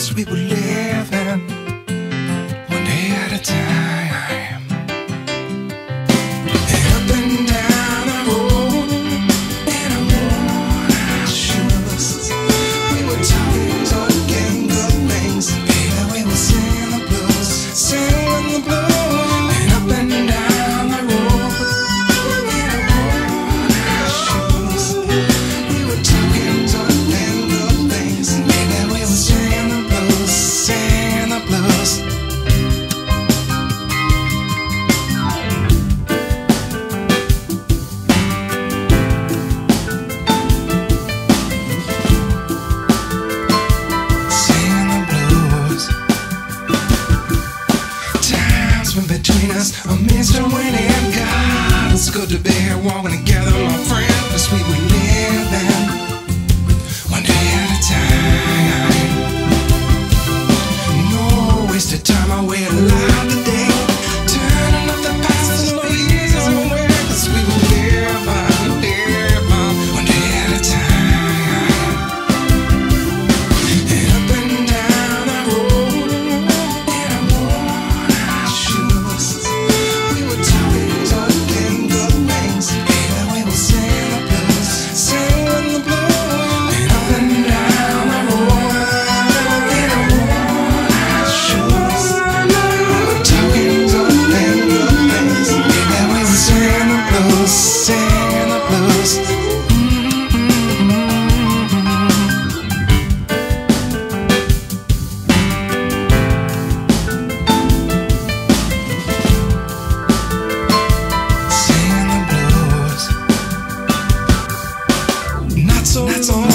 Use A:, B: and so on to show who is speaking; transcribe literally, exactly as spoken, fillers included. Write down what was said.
A: 'cause we were living one day at a time. And up and down the road in our worn-out shoes, we were talking, talking good things. Baby, we were singing the blues, singing the blues. And up and down the road in our worn-out shoes, we were talking, talking good things. Baby, we were singing the blues, singing the blues. Between us, a Mister Winnie and God. It's good to be here walking together, my friend, 'cause we were living one day at a time. No wasted time, I wait alive today, turning up the past as no years away, 'cause we were living, living one day at a time. And up and down the road in a worn-out shoes, we were talking, talking good things. Baby, we were singing the blues, singing the blues. And up and down the road in a worn-out shoes, we were talking, talking good things. Baby, we were singing the blues, singing the blues. Not so, not so